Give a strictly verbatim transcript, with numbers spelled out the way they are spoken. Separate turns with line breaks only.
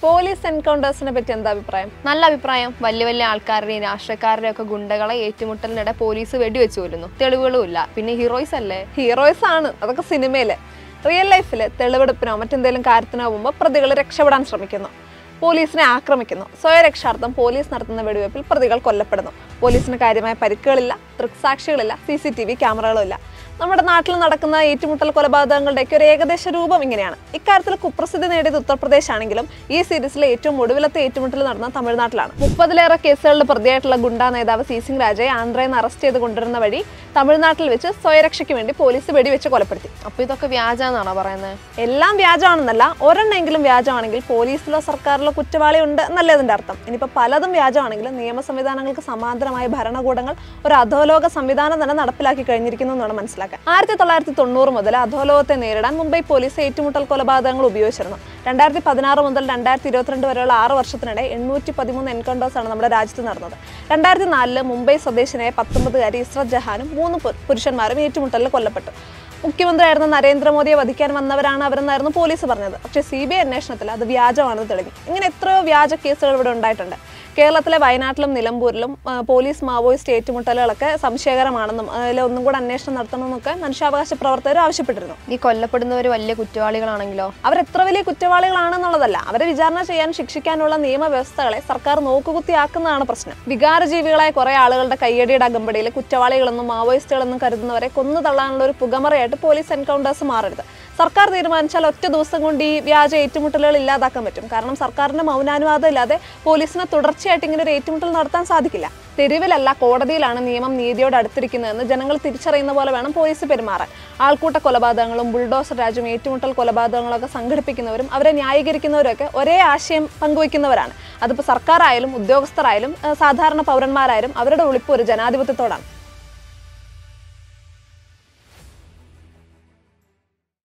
Police എൻകൗണ്ടേഴ്സിനെ പറ്റി എന്താ അഭിപ്രായം?
നല്ല അഭിപ്രായം. വലിയ വലിയ ആൾക്കാരുടെയും രാഷ്ട്രീയക്കാരുടെയും ഒക്കെ ഗുണ്ടകളെ ഏറ്റുമുട്ടലിനിടെ പോലീസ് വെടിവെച്ചു കൊല്ലുന്നു. തെളിവുകളും ഇല്ല. പിന്നെ ഹീറോയിസ് അല്ലേ?
ഹീറോയിസ് ആണ്, അതൊക്കെ സിനിമയില്. റിയൽ ലൈഫില് തെളിവെടുപ്പിനോ മറ്റെന്തെങ്കിലും കാര്യത്തിനോ പോകുമ്പോൾ പ്രതികൾ രക്ഷപ്പെടാൻ ശ്രമിക്കുന്നു, പോലീസിനെ ആക്രമിക്കുന്നു. സ്വയരക്ഷാർത്ഥം പോലീസ് നടത്തുന്ന വെടിവെപ്പിൽ പ്രതികൾ കൊല്ലപ്പെടുന്നു. പോലീസിന് കാര്യമായ പരിക്കുകളില്ല, ദൃക്സാക്ഷികളില്ല, സി സി ടി വി ക്യാമറകളും ഇല്ല. നമ്മുടെ നാട്ടിൽ നടക്കുന്ന ഏറ്റുമുട്ടൽ കൊലപാതകങ്ങളുടെയൊക്കെ ഒരു ഏകദേശ രൂപം ഇങ്ങനെയാണ്. ഇക്കാര്യത്തിൽ കുപ്രസിദ്ധി നേടിയത് ഉത്തർപ്രദേശ് ആണെങ്കിലും ഈ സീരീസിലെ ഏറ്റവും ഒടുവിലത്തെ ഏറ്റുമുട്ടൽ നടന്ന തമിഴ്നാട്ടിലാണ്. മുപ്പതിലേറെ കേസുകളിൽ പ്രതിയായിട്ടുള്ള ഗുണ്ടാ നേതാവ് സി സിംഗ് രാജയെ ആന്ധ്രയിൽ നിന്ന് അറസ്റ്റ് ചെയ്ത് കൊണ്ടുവരുന്ന വഴി തമിഴ്നാട്ടിൽ വെച്ച് സ്വയരക്ഷയ്ക്ക് വേണ്ടി പോലീസ് വെടിവെച്ച് കൊലപ്പെടുത്തി.
അപ്പോൾ ഇതൊക്കെ വ്യാജാന്നാണോ പറയുന്നത്?
എല്ലാം വ്യാജമാണെന്നല്ല, ഒരെണ്ണെങ്കിലും വ്യാജമാണെങ്കിൽ പോലീസിലോ സർക്കാരിലോ കുറ്റവാളി ഉണ്ട് എന്നല്ലേ അതിൻ്റെ അർത്ഥം. ഇനിയിപ്പോൾ പലതും വ്യാജമാണെങ്കിലും നിയമ സംവിധാനങ്ങൾക്ക് സമാന്തരമായ ഭരണകൂടങ്ങൾ ഒരു അധോലോക സംവിധാനം തന്നെ നടപ്പിലാക്കി കഴിഞ്ഞിരിക്കുന്നു എന്നാണ് മനസ്സിലാക്കുക. ആയിരത്തി തൊള്ളായിരത്തി തൊണ്ണൂറ് മുതൽ അധോലോകത്തെ നേരിടാൻ മുംബൈ പോലീസ് ഏറ്റുമുട്ടൽ കൊലപാതകങ്ങൾ ഉപയോഗിച്ചിരുന്നു. രണ്ടായിരത്തി പതിനാറ് മുതൽ രണ്ടായിരത്തി ഇരുപത്തിരണ്ട് വരെയുള്ള ആറ് വർഷത്തിനിടെ എണ്ണൂറ്റി പതിമൂന്ന് എൻകൗണ്ടേഴ്സ് ആണ് നമ്മുടെ രാജ്യത്ത് നടന്നത്. രണ്ടായിരത്തി നാലില് മുംബൈ സ്വദേശിനായ പത്തൊമ്പതുകാരി ഇസ്രത് ജഹാനും മൂന്ന് പുരുഷന്മാരും ഏറ്റുമുട്ടലിൽ കൊല്ലപ്പെട്ടു. മുഖ്യമന്ത്രിയായിരുന്ന നരേന്ദ്രമോദിയെ വധിക്കാൻ വന്നവരാണ് അവരെന്നായിരുന്നു പോലീസ് പറഞ്ഞത്. പക്ഷേ സി ബി ഐ അന്വേഷണത്തിൽ അത് വ്യാജമാണെന്ന് തെളിഞ്ഞു. ഇങ്ങനെ എത്രയോ വ്യാജ കേസുകൾ ഇവിടെ ഉണ്ടായിട്ടുണ്ട്. കേരളത്തിലെ വയനാട്ടിലും നിലമ്പൂരിലും പോലീസ് മാവോയിസ്റ്റ് ഏറ്റുമുട്ടലുകളൊക്കെ സംശയകരമാണെന്നും അതിൽ ഒന്നും കൂടെ അന്വേഷണം നടത്തണമെന്നൊക്കെ മനുഷ്യാവകാശ പ്രവർത്തകർ ആവശ്യപ്പെട്ടിരുന്നു.
ഈ കൊല്ലപ്പെടുന്നവർ വലിയ കുറ്റവാളികളാണെങ്കിലോ?
അവരെത്ര വലിയ കുറ്റവാളികളാണെന്നുള്ളതല്ല, അവരെ വിചാരണ ചെയ്യാൻ ശിക്ഷിക്കാനുള്ള നിയമവ്യവസ്ഥകളെ സർക്കാർ നോക്കുകുത്തിയാക്കുന്നതാണ് പ്രശ്നം. വികാരജീവികളായ കുറെ ആളുകളുടെ കയ്യടിയുടെ അകമ്പടിയിൽ കുറ്റവാളികളെന്നും മാവോയിസ്റ്റുകളെന്നും കരുതുന്നവരെ കൊന്നു തള്ളാനുള്ള ഒരു പുകമറയായിട്ട് പോലീസ് എൻകൗണ്ടേഴ്സ് മാറരുത്. സർക്കാർ തീരുമാനിച്ചാൽ ഒറ്റ ദിവസം കൊണ്ട് ഈ വ്യാജ ഏറ്റുമുട്ടലുകൾ ഇല്ലാതാക്കാൻ പറ്റും. കാരണം സർക്കാരിന്റെ മൗനാനുവാദം ഇല്ലാതെ പോലീസിന് തുടർച്ചയായിട്ട് ഇങ്ങനെ ഒരു ഏറ്റുമുട്ടൽ നടത്താൻ സാധിക്കില്ല. തെരുവിലല്ല, കോടതിയിലാണ് നിയമം നീതിയോട് അടുത്തിരിക്കുന്നതെന്ന് ജനങ്ങൾ തിരിച്ചറിയുന്ന പോലെ വേണം പോലീസ് പെരുമാറാൻ. ആൾക്കൂട്ട കൊലപാതകങ്ങളും ബുൾഡോസർ രാജ്യം ഏറ്റുമുട്ടൽ കൊലപാതകങ്ങളൊക്കെ സംഘടിപ്പിക്കുന്നവരും അവരെ ന്യായീകരിക്കുന്നവരൊക്കെ ഒരേ ആശയം പങ്കുവയ്ക്കുന്നവരാണ്. അതിപ്പോൾ സർക്കാരായാലും ഉദ്യോഗസ്ഥരായാലും സാധാരണ പൗരന്മാരായാലും അവരുടെ ഒളിപ്പ് ഒരു ജനാധിപത്യത്തോടാണ്.